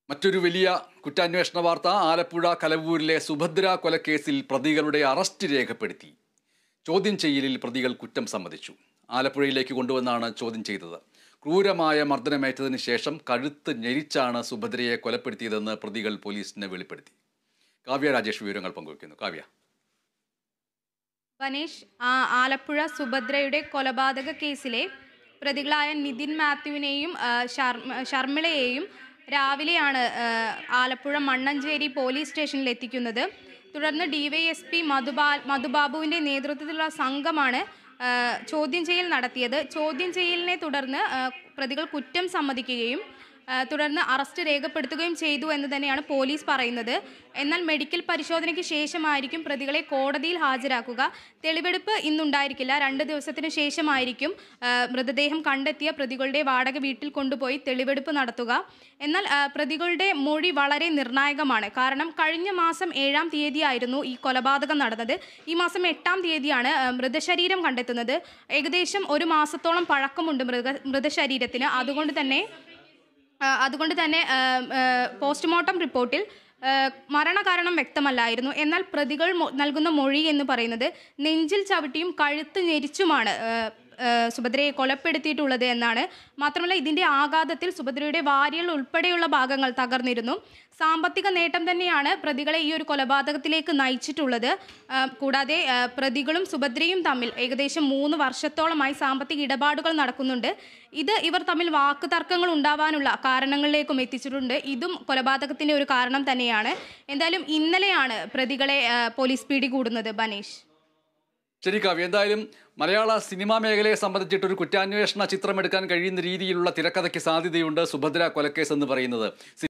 മറ്റൊരു വലിയ കുറ്റാന്വേഷണ വാർത്ത. ആലപ്പുഴ കലവൂരിലെ സുഭദ്ര കൊലക്കേസിൽ പ്രതികളുടെ അറസ്റ്റ് രേഖപ്പെടുത്തി. ചോദ്യം ചെയ്യലിൽ പ്രതികൾ കുറ്റം സമ്മതിച്ചു. ആലപ്പുഴയിലേക്ക് കൊണ്ടുവന്നാണ് ചോദ്യം ചെയ്തത്. ക്രൂരമായ മർദ്ദനമേറ്റതിന് ശേഷം കഴുത്ത് ഞെരിച്ചാണ് സുഭദ്രയെ കൊലപ്പെടുത്തിയതെന്ന് പ്രതികൾ പോലീസിന് വെളിപ്പെടുത്തി. കാവ്യ രാജേഷ് വിവരങ്ങൾ പങ്കുവയ്ക്കുന്നു. കാവ്യ. ബനേഷ്, ആലപ്പുഴ സുഭദ്രയുടെ കൊലപാതക കേസിലെ പ്രതികളായ നിതിൻ മാത്യുവിനെയും ഷർമിളയെയും രാവിലെയാണ് ആലപ്പുഴ മണ്ണഞ്ചേരി പോലീസ് സ്റ്റേഷനിൽ എത്തിക്കുന്നത്. തുടർന്ന് ഡിവൈഎസ്പി മധുബാബുവിൻ്റെ നേതൃത്വത്തിലുള്ള സംഘമാണ് ചോദ്യം ചെയ്യൽ നടത്തിയത്. ചോദ്യം ചെയ്യലിനെ തുടർന്ന് പ്രതികൾ കുറ്റം സമ്മതിക്കുകയും തുടർന്ന് അറസ്റ്റ് രേഖപ്പെടുത്തുകയും ചെയ്തു എന്ന് തന്നെയാണ് പോലീസ് പറയുന്നത്. എന്നാൽ മെഡിക്കൽ പരിശോധനയ്ക്ക് ശേഷമായിരിക്കും പ്രതികളെ കോടതിയിൽ ഹാജരാക്കുക. തെളിവെടുപ്പ് ഇന്നുണ്ടായിരിക്കില്ല. 2 ദിവസത്തിന് ശേഷമായിരിക്കും മൃതദേഹം കണ്ടെത്തിയ പ്രതികളുടെ വാടക വീട്ടിൽ കൊണ്ടുപോയി തെളിവെടുപ്പ് നടത്തുക. എന്നാൽ പ്രതികളുടെ മൊഴി വളരെ നിർണായകമാണ്. കാരണം കഴിഞ്ഞ മാസം 7-ാം തീയതിയായിരുന്നു ഈ കൊലപാതകം നടന്നത്. ഈ മാസം 8-ാം തീയതിയാണ് മൃതശരീരം കണ്ടെത്തുന്നത്. ഏകദേശം 1 മാസത്തോളം പഴക്കമുണ്ട് മൃതശരീരത്തിന്. അതുകൊണ്ട് തന്നെ പോസ്റ്റ്മോർട്ടം റിപ്പോർട്ടിൽ മരണകാരണം വ്യക്തമല്ലായിരുന്നു. എന്നാൽ പ്രതികൾ നൽകുന്ന മൊഴി എന്ന് പറയുന്നത് നെഞ്ചിൽ ചവിട്ടിയും കഴുത്ത് ഞെരിച്ചുമാണ് സുഭദ്രയെ കൊലപ്പെടുത്തിയിട്ടുള്ളത് എന്നാണ്. മാത്രമല്ല, ഇതിൻ്റെ ആഘാതത്തിൽ സുഭദ്രയുടെ വാരിയൽ ഉൾപ്പെടെയുള്ള ഭാഗങ്ങൾ തകർന്നിരുന്നു. സാമ്പത്തിക നേട്ടം തന്നെയാണ് പ്രതികളെ ഈ ഒരു കൊലപാതകത്തിലേക്ക് നയിച്ചിട്ടുള്ളത്. കൂടാതെ പ്രതികളും സുഭദ്രയും തമ്മിൽ ഏകദേശം 3 വർഷത്തോളമായി സാമ്പത്തിക ഇടപാടുകൾ നടക്കുന്നുണ്ട്. ഇത് ഇവർ തമ്മിൽ വാക്കുതർക്കങ്ങൾ ഉണ്ടാവാനുള്ള കാരണങ്ങളിലേക്കും എത്തിച്ചിട്ടുണ്ട്. ഇതും കൊലപാതകത്തിൻ്റെ ഒരു കാരണം തന്നെയാണ്. എന്തായാലും ഇന്നലെയാണ് പ്രതികളെ പോലീസ് പിടികൂടുന്നത്. ബനേഷ്. ശരി കാവ്യ. എന്തായാലും മലയാള സിനിമാ മേഖലയെ സംബന്ധിച്ചിട്ടൊരു കുറ്റാന്വേഷണ ചിത്രമെടുക്കാൻ കഴിയുന്ന രീതിയിലുള്ള തിരക്കഥയ്ക്ക് സാധ്യതയുണ്ട് സുഭദ്ര കൊലക്കേസ് എന്ന് പറയുന്നത്.